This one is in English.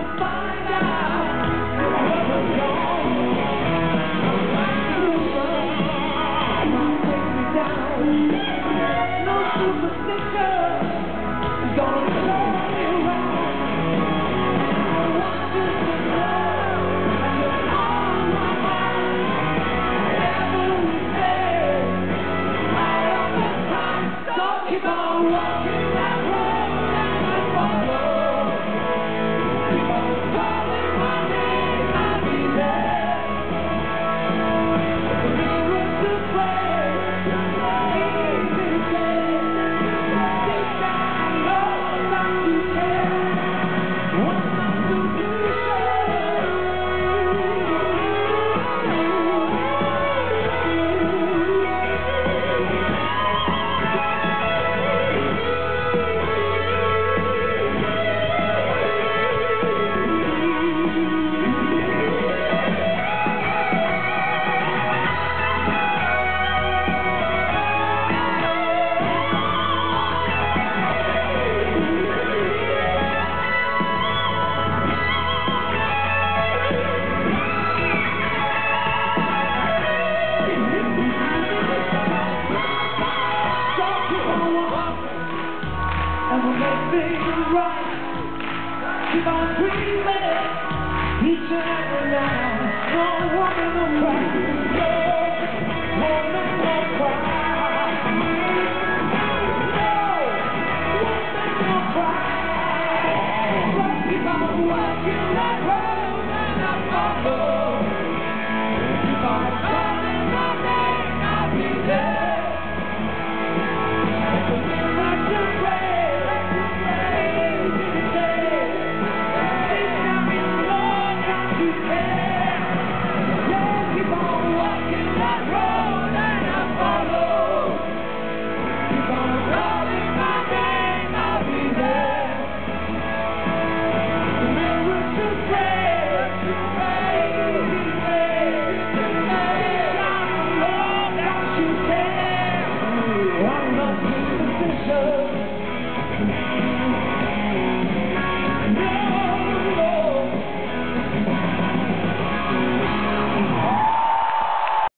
find out what was wrong. Take me down. No superstitious is gonna turn me around. I want you to know that you're on my mind. Every day, all of the time. So keep on walking that road and I follow. Keep on calling my name, I'll be there. The mirror to play, easy to say. Deep down I know that you care. What else do you and we'll make things right. Keep on dreaming each and every night. No woman, no cry. No woman, no cry. No woman, no cry. So keep on walking.